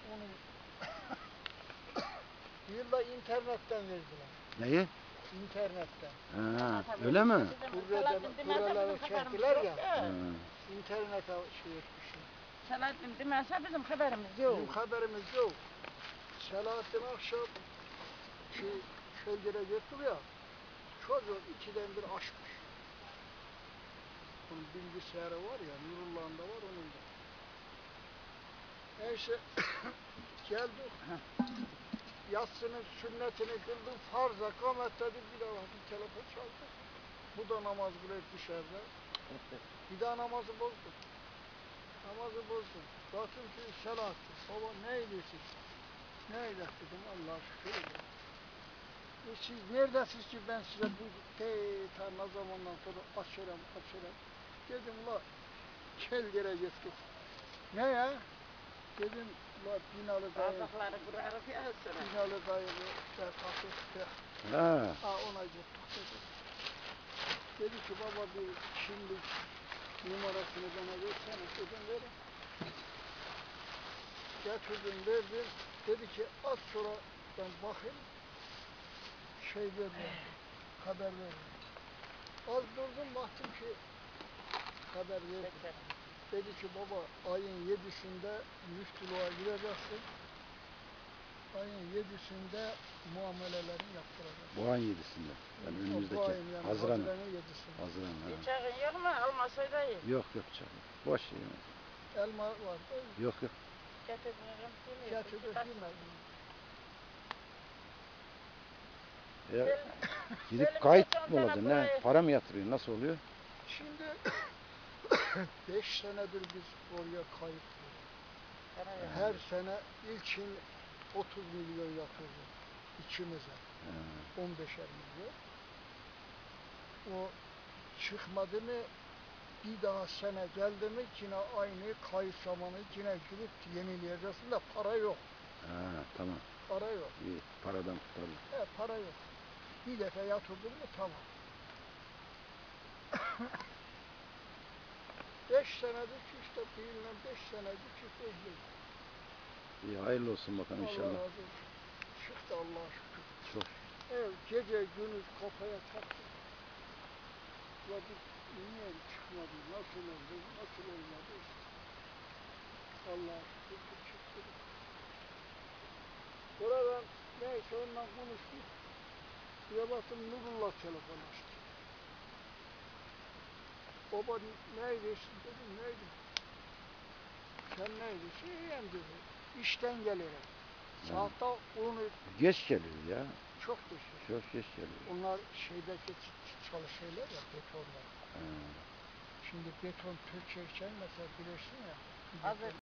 Onu yılda internetten verdiler. Neyi? İnternetten. Ha, öyle mi? Kurreleri çektiler ya. Ha. İnternete şey etmişim. Selahattin demezse bizim haberimiz yok. Bizim haberimiz yok. Selahattin akşam çölgere gitti ya. Çocuğun ikiden bir açmış. Onun bilgisayarı var ya, Nurullah'ın da var, onun da. Neyse geldik. Yatsının sünnetini kıldım, farza kamet dedi, bir daha vakit telefon çaldı. Bu da namaz kılıyor dışarıda. Bir daha namazı bozdu. Namazı bozdu. Baktım ki Selahattin, baba neydisin? Neydi dedim, Allah'a şükür. Siz neredesiniz ki ben size bu ta ne zamandan sonra açarım. Dedim la Çelger'e gittik. Ne ya? Dedim la Binalı dayı. Bardakları kurarız ya sonra. Binalı dayı kalkıp Ha. ona gittik dedi. Dedi ki baba bir kimlik numarasını bana versene. Dedim verin. Getirdim verdim. Dedi ki az sonra ben bakayım. Haber verdim. Az durdum baktım ki haber verdim. Dedi ki baba ayın 7'sinde müftülüğe gireceksin. Ayın 7'sinde muamelelerini yaptıracaksın. Bu ayın 7'sinde. Yani önümüzdeki yani Haziran'ın. Haziran'ın 7'sinde. Haziran. Bıçağın yok mu? Almasaydayım. Yok canım. Boş şey. Elma var. Yok. Getirdim. Getirdik yemedim. Ya, gidip kayıt mı olacaksın? Ne? Para mı yatırıyorsun? Nasıl oluyor? Şimdi 5 senedir biz oraya kayıt veriyoruz. Her sene ilkin 30 milyon yatırdı ikimize. 15'er milyon. O çıkmadı mı bir daha sene geldi mi yine aynı kayıt zamanı yine girip yenileyeceksin de para yok. Ha, tamam. Para yok. İyi. Paradan kurtardım. Para yok. Bir defa yatırdın mı tamam. 5 senedir işte biriyle 5 senedir çıkıyor. İyi, hayırlı olsun bakalım inşallah. Allah razı olsun. Çıktı Allah'a şükür. Çok. Evet, gece gündüz kafaya taktı. Ya biz niye çıkmadı, nasıl olmadı işte. Allah'a şükür çıktı. Oradan neyse ondan konuştuk. Bir de baktım Nurullah telefon açtı. Baba neydesin dedim, neydim? Sen neydesin? İyiyim dedi. İşten gelirim. Saatte 10'u Geç gelir ya. çok düşüyor. Çok geç gelir. Onlar şeydeki çalışıyorlar ya, betonda. Şimdi beton Türkiye mesela bilirsin ya.